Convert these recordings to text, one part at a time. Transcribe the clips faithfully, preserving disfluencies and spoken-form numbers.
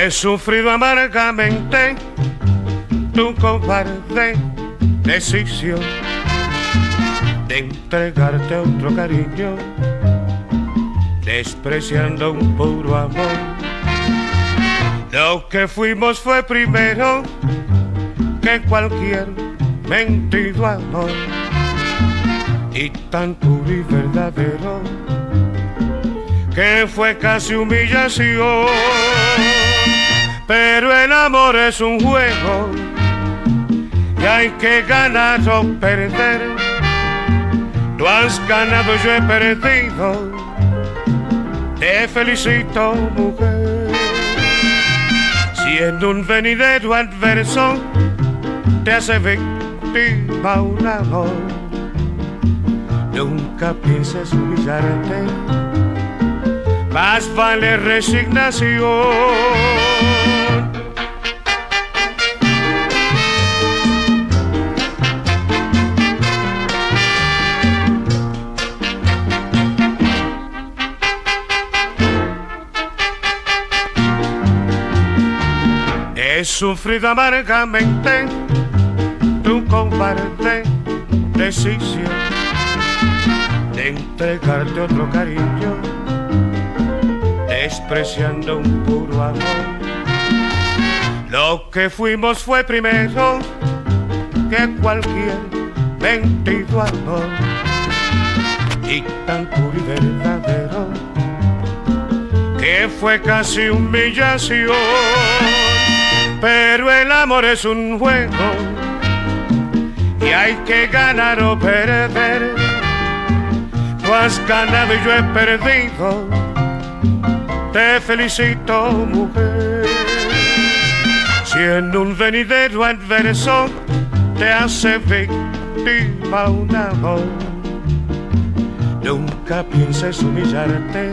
He sufrido amargamente tu cobarde decisión de entregarte a otro cariño, despreciando un puro amor. Lo que fuimos fue primero que cualquier mentido amor, y tan puro y verdadero que fue casi humillación. Pero el amor es un juego y hay que ganar o perder. Tú has ganado, yo he perdido. Te felicito, mujer. Si en un venidero adverso te hace víctima un amor, nunca pienses humillarte, más vale resignación. He sufrido amargamente tu cobarde decisión de entregarte otro cariño, despreciando un puro amor. Lo que fuimos fue primero que cualquier mentido amor, y tan puro y verdadero que fue casi humillación. Pero el amor es un juego y hay que ganar o perder. Tú has ganado y yo he perdido. Te felicito, mujer. Si en un venidero adverso te hace víctima un amor, nunca pienses humillarte,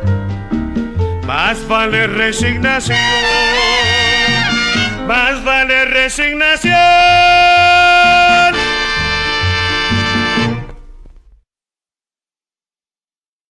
más vale resignación. Más vale resignación.